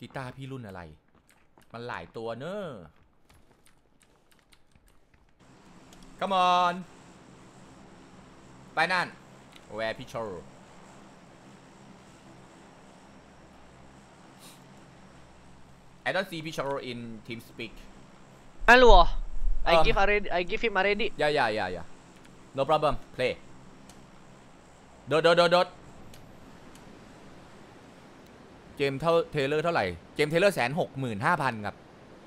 กีตาร์พี่รุ่นอะไรมันหลายตัวเนอะ Come on ไปนั่น Where picture I don't see picture in TeamSpeak Hello I give him already yeah no problem play โดดเกมเท่าเทเลอร์เท่าไหร่เกมเทเลอร์165,000ครับ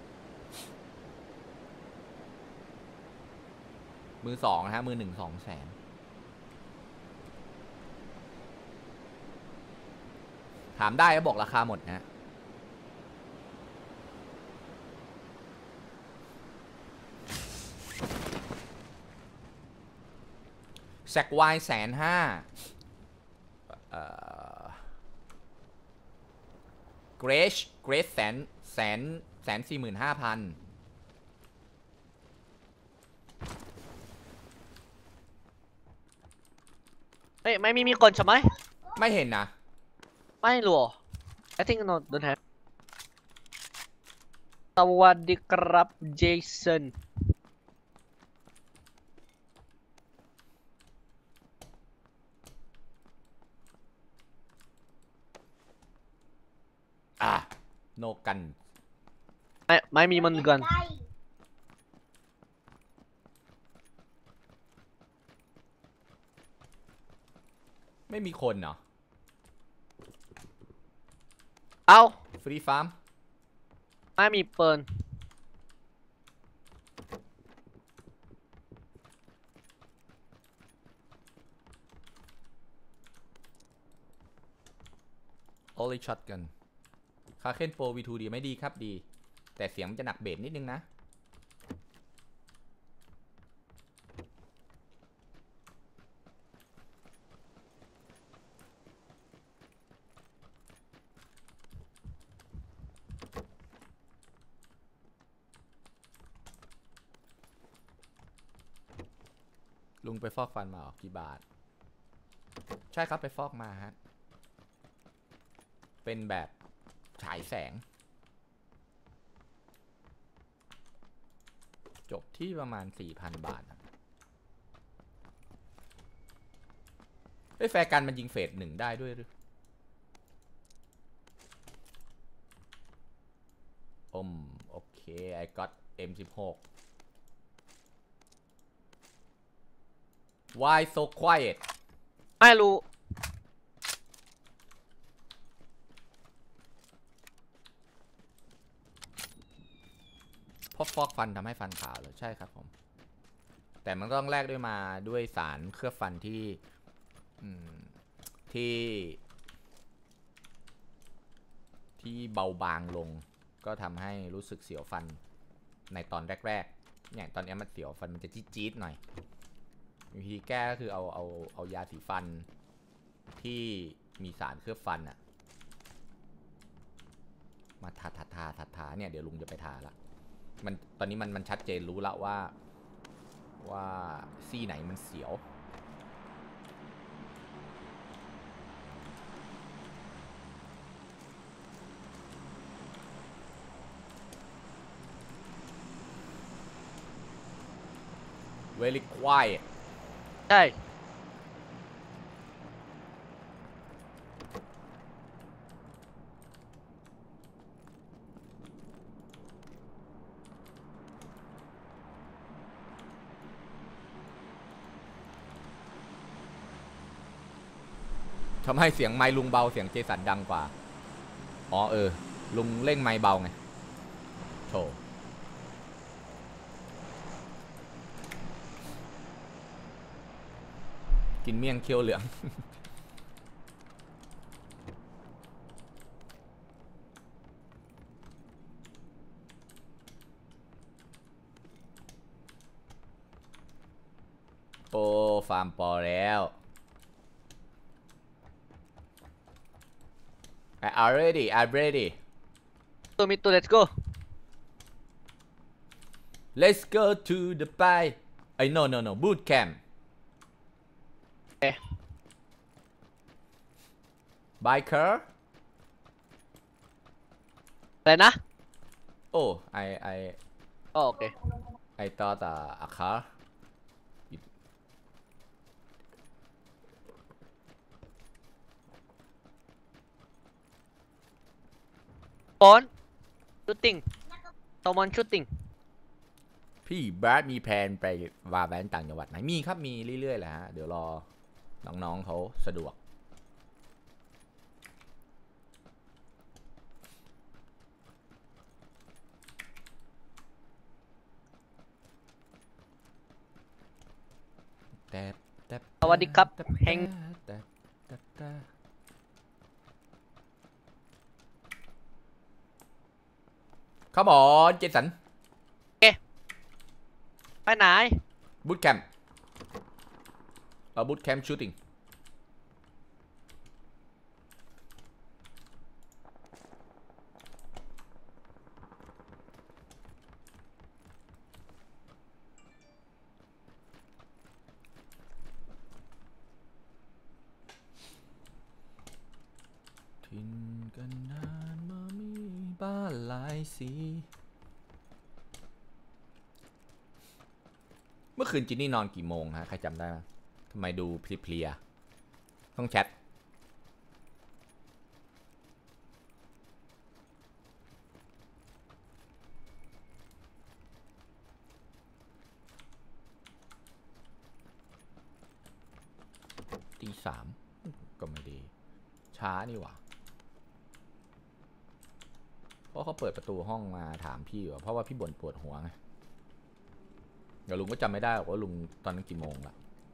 มือ2นะฮะมือ1 200,000ถามได้ก็บอกราคาหมดนะแซกไวน์150,000เกรช145,000 เฮ้ยไม่มีคนใช่ไหมไม่เห็นนะไม่รู้ I think no don't have สวัสดีครับเจสันโนกันไม่มีมันกันไม่มีคนเหรอเอาฟรีฟาร์มไม่มีปืนโอลิช็อตกันคาเคนโปร V2 ดีไม่ดีครับดีแต่เสียงมันจะหนักเบสนิดนึงนะลุงไปฟอกฟันมากี่บาทใช่ครับไปฟอกมาฮะเป็นแบบฉายแสงจบที่ประมาณ 4,000 บาทแฟร์กันมันยิงเฟส1ได้ด้วยหรือโอเค I got M16 Why so quiet ไม่รู้เพราะฟอกฟันทำให้ฟันขาวเลยใช่ครับผมแต่มันต้องแลกด้วยสารเคลือบฟันที่เบาบางลงก็ทำให้รู้สึกเสียวฟันในตอนแรกๆเนี่ยตอนนี้มันเสียวฟันมันจะจี๊ดๆหน่อยวิธีแก้ก็คือเอายาสีฟันที่มีสารเคลือบฟันอะมาทาเนี่ยเดี๋ยวลุงจะไปทาละตอนนี้มันชัดเจนรู้แล้วว่าซี่ไหนมันเสียวvery quiet ใช่ทำให้เสียงไมค์ลุงเบาเสียงเจสันดังกว่าอ๋อลุงเร่งไมค์เบาไงโถกินเมี่ยงเคี้ยวเหลืองโอ้ฟาร์มปอแล้ว I'm ready ตัวมิดตัว let's go let's go to the buy no boot camp biker อะไรนะ Oh I อ๋อโอเค I thought a car ฝน shooting someone shooting พี่บาสมีแผนไปวาแวนต่างจังหวัดไหนมีครับมีเรื่อยๆแหละฮะเดี๋ยวรอน้องๆเขาสะดวกแต่แต่สวัสดีครับเฮงเขาบอกเจสันไปไหนบูทแคมป์บูทแคมป์ชูตติ้งทินกันนานมามีบ้านหลายสีเมื่อคืนจินนี่นอนกี่โมงฮะใครจำได้ไหมทำไมดูเพลียๆต้องแชทตีสามก็ไม่ดีช้านี่หว่าเพราะเขาเปิดประตูห้องมาถามพี่ว่าเพราะว่าพี่บ่นปวดหัวไงเดี๋ยวลุงก็จำไม่ได้ว่าลุงตอนนั้นกี่โมงละ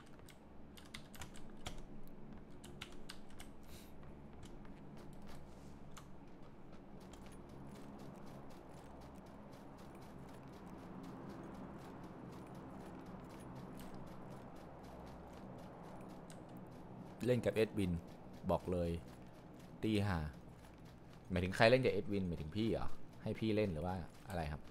เล่นกับเอ็ดวินบอกเลยตีห่าหมายถึงใครเล่นกับเอ็ดวินหมายถึงพี่เหรอให้พี่เล่นหรือว่าอะไรครับ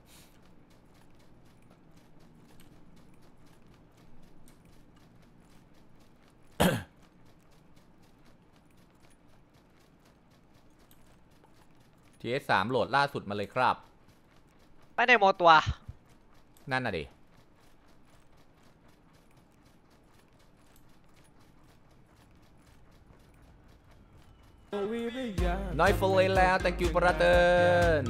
TS3 โหลดล่าสุดมาเลยครับไปไหนหมดตัวนั่นน่ะดิน้อยโฟลเลยแล้ว thank you brother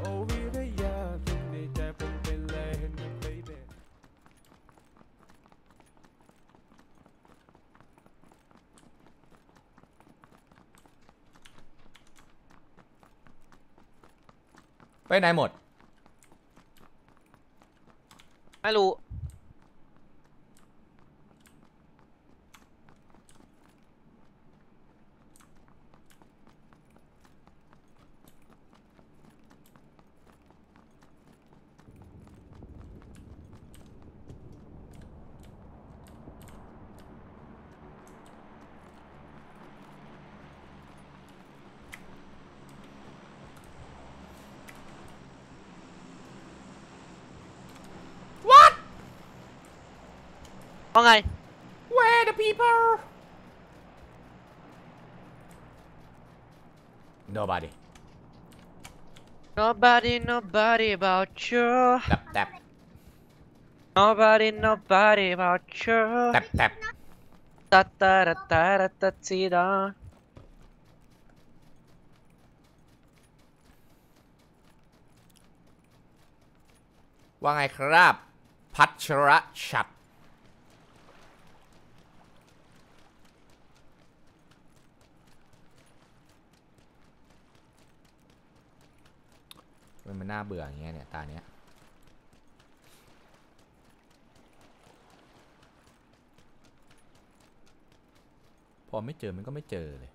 ไปไหนหมดไม่รู้ว่าไง Where the people nobody nobody about you แตบ nobody about you แตบตาตาตาตาตาทีดาว่าไงครับพัชรชัดมันน่าเบื่ออย่างเงี้ยเนี่ยตาเนี้ยพอไม่เจอมันก็ไม่เจอเลย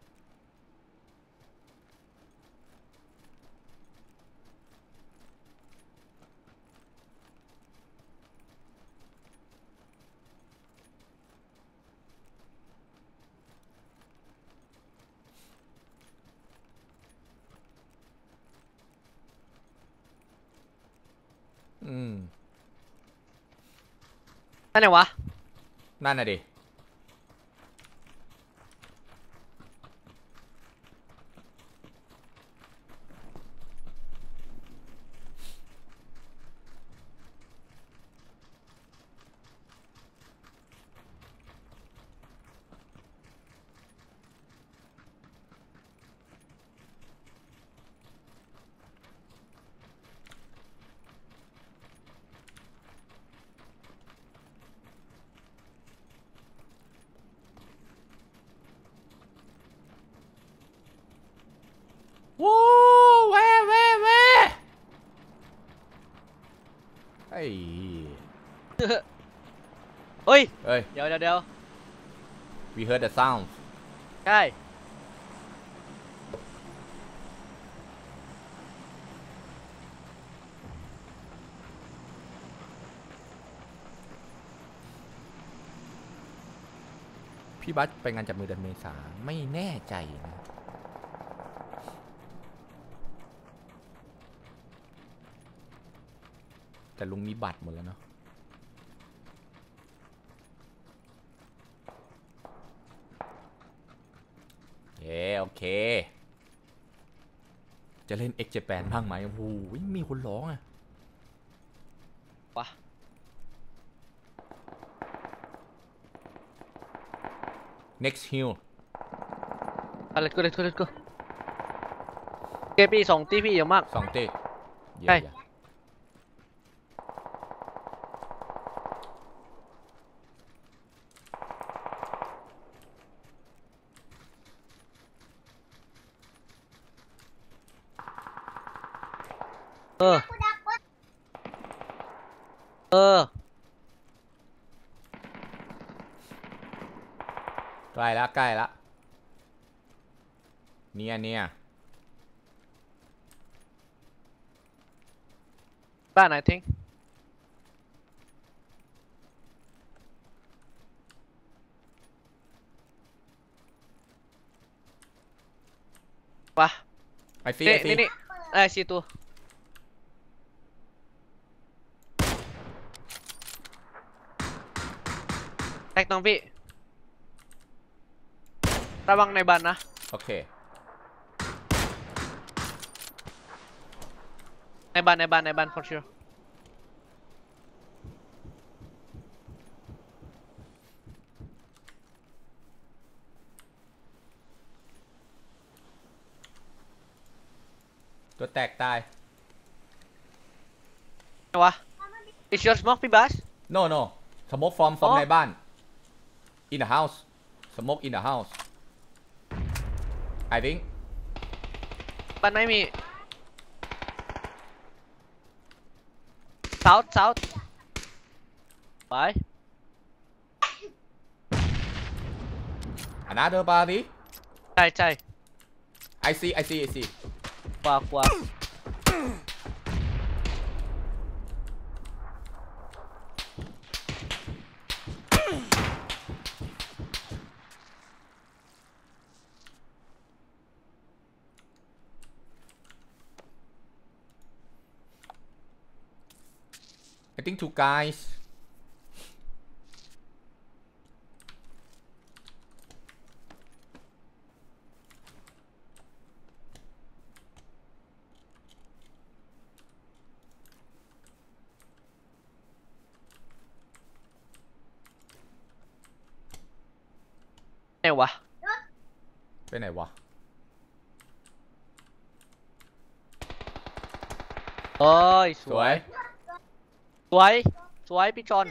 ไปไหนวะนั่นน่ะดิเอ้ยเดี๋ยว we heard the sound ใช่พี่บัสไปงานจับมือเดือนเมษาไม่แน่ใจนะแต่ลุงมีบัตรหมดแล้วเนาะโอเคจะเล่น X Japan บ้างไหมโอ้โหมีคนร้องอ่ะวะ next hill let's goเกปีสองตีพี่เยอะมาก 2 เตะเยี่ยใช่มอย่าเออใกล้ละเนี่ยบ้านไหนทิ้งวะ I see นี่ไอ้สี่ตัวแตกน้องพี่ระวังในบ้านนะโอเคในบ้าน for sure ตัวแตกตายไงวะ It's your smoke พี่บัส no smoke from อ๋อในบ้าน in the house smoke in the house I think บ้านไหนมี south ไป another body ใช่ I see กว่า I think 2 guys ไงวะไปไหนวะเอ้ยสสววย ยสวยพี่จอน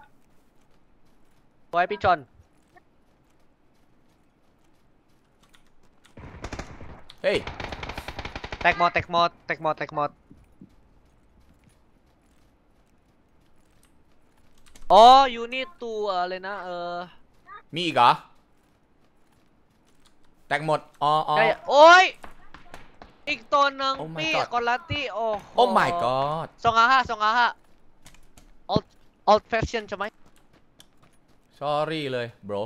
เฮ้ยแตกหมดอ๋อ you need to อะไรนะมีอีกเหรอ แตกหมดอ๋อใช่โอ้ยอีกตัวหนึ่ง Oh my พี่ god กอลลัตตี้โอ้โห Oh my god 255 old fashion ใช่ไหม sorry เลย bro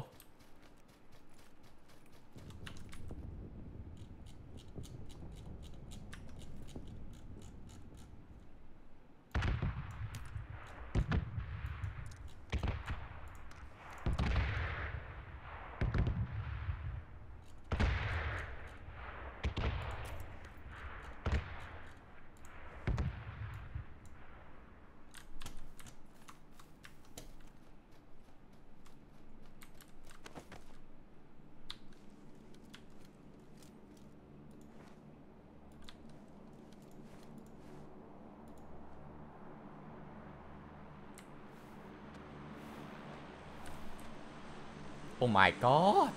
Oh my god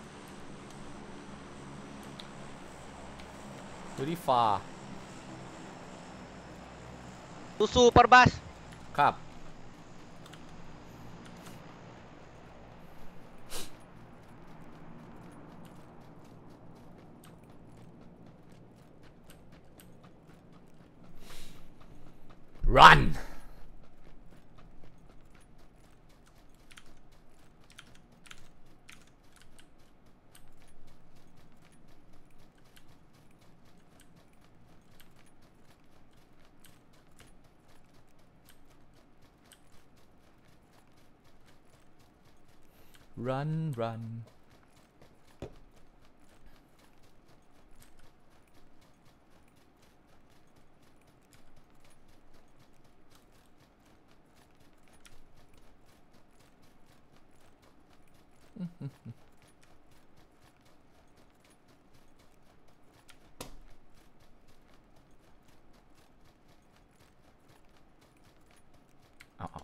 very far สู้ๆปรบัสครับ run run เอา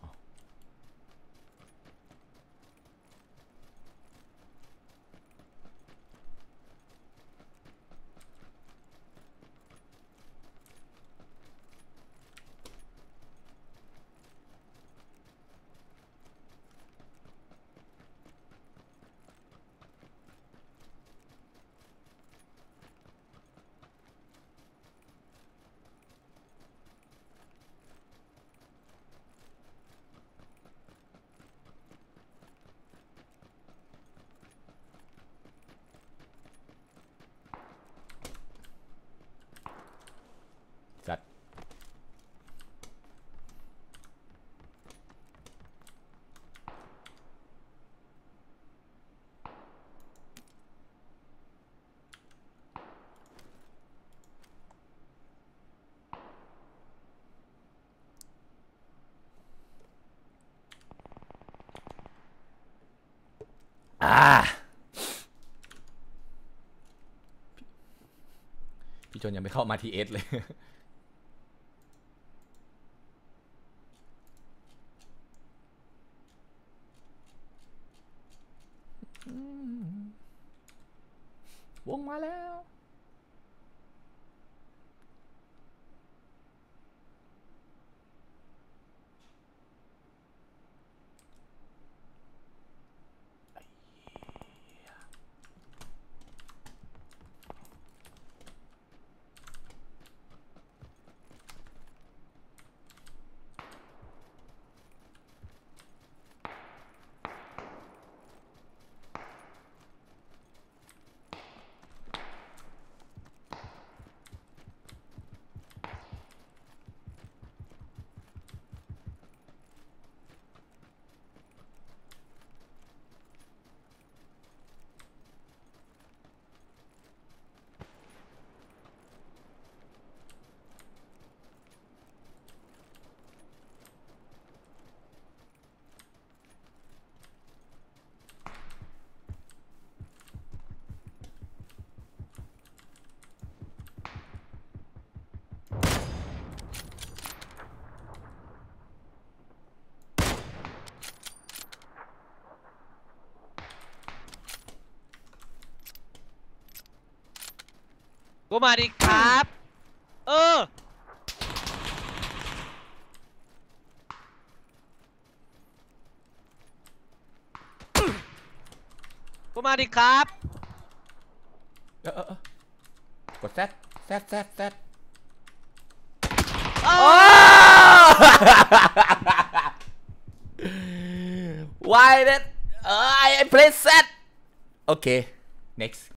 จัดพี่จนยังไม่เข้ามาทีเอสเลย วงมาแล้วกูมาดิครับกูมาดิครับกดแซดWhy that I play set Okay next